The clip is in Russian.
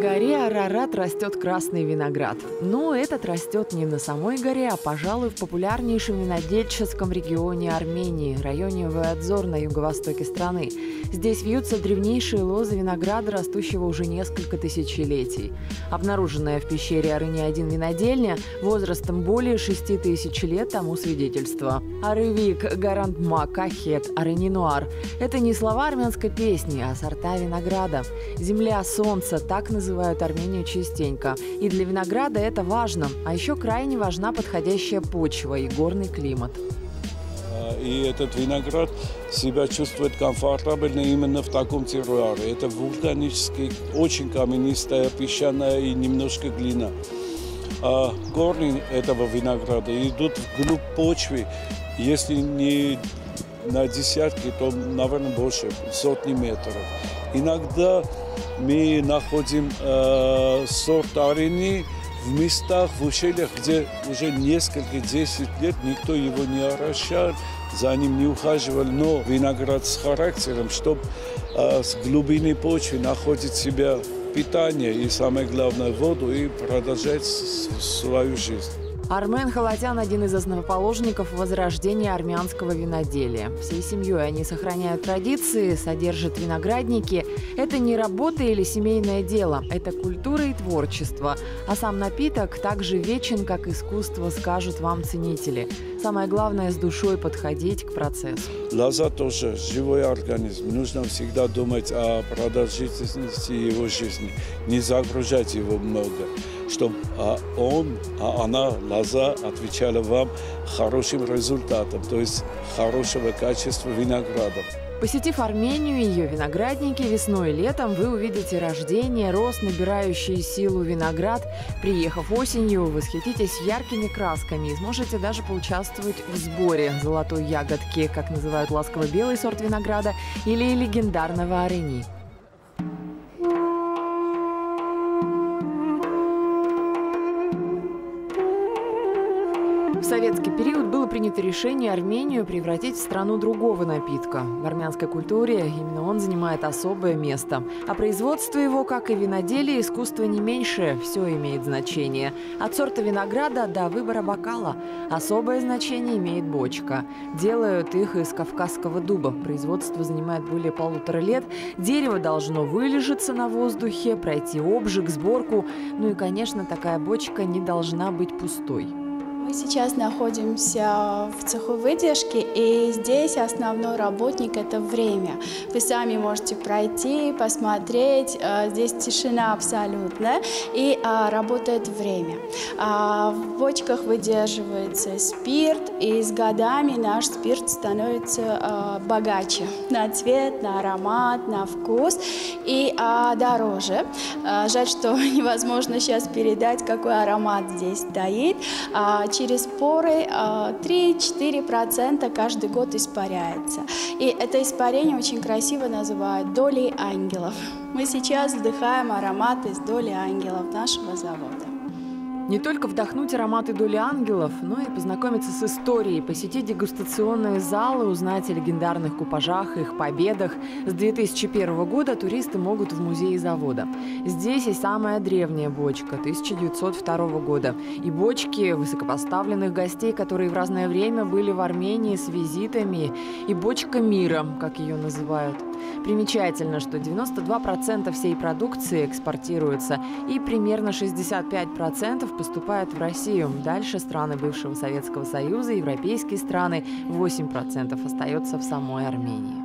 горе Арарат растет красный виноград. Но этот растет не на самой горе, а, пожалуй, в популярнейшем винодельческом регионе Армении, районе Вуадзор на юго-востоке страны. Здесь вьются древнейшие лозы винограда, растущего уже несколько тысячелетий. Обнаруженная в пещере Арыни-1 винодельня возрастом более 6000 лет тому свидетельство. Арывик, Гарантма, Кахет, Арыни-Нуар – это не слова армянской песни, а сорта винограда. Земля солнца – так называют Армению частенько. И для винограда это важно. А еще крайне важна подходящая почва и горный климат. И этот виноград себя чувствует комфортабельно именно в таком терруаре. Это вулканический, очень каменистая, песчаная и немножко глина. А корни этого винограда идут вглубь почвы, если не на десятки, то, наверное, больше, сотни метров. Иногда мы находим сорт Арыни в местах, в ущельях, где уже несколько, 10 лет никто его не орошал, за ним не ухаживал, но виноград с характером, чтобы с глубины почвы находить себя питание и, самое главное, воду и продолжать свою жизнь. Армен Халатян – один из основоположников возрождения армянского виноделия. Всей семьей они сохраняют традиции, содержат виноградники. Это не работа или семейное дело, это культура и творчество. А сам напиток так же вечен, как искусство, скажут вам ценители. Самое главное – с душой подходить к процессу. Лоза тоже живой организм. Нужно всегда думать о продолжительности его жизни, не загружать его много, чтобы она, лоза, отвечала вам хорошим результатом, то есть хорошего качества винограда. Посетив Армению и ее виноградники, весной и летом вы увидите рождение, рост, набирающий силу виноград. Приехав осенью, восхититесь яркими красками и сможете даже поучаствовать в сборе золотой ягодки, как называют ласково-белый сорт винограда, или легендарного Арыни. В советский период было принято решение Армению превратить в страну другого напитка. В армянской культуре именно он занимает особое место. А производство его, как и виноделие, искусство не меньшее, все имеет значение. От сорта винограда до выбора бокала. Особое значение имеет бочка. Делают их из кавказского дуба. Производство занимает более 1,5 лет. Дерево должно вылежаться на воздухе, пройти обжиг, сборку. Ну и, конечно, такая бочка не должна быть пустой. Мы сейчас находимся в цеху выдержки, и здесь основной работник – это время. Вы сами можете пройти, посмотреть, здесь тишина абсолютная, и работает время. В бочках выдерживается спирт, и с годами наш спирт становится богаче на цвет, на аромат, на вкус и дороже. Жаль, что невозможно сейчас передать, какой аромат здесь стоит. Через поры 3-4% каждый год испаряется. И это испарение очень красиво называют долей ангелов. Мы сейчас вдыхаем аромат из доли ангелов нашего завода. Не только вдохнуть ароматы доли ангелов, но и познакомиться с историей, посетить дегустационные залы, узнать о легендарных купажах, их победах. С 2001 года туристы могут в музее завода. Здесь и самая древняя бочка 1902 года. И бочки высокопоставленных гостей, которые в разное время были в Армении с визитами. И бочка мира, как ее называют. Примечательно, что 92% всей продукции экспортируется, и примерно 65% поступает в Россию. Дальше страны бывшего Советского Союза, европейские страны, 8% остается в самой Армении.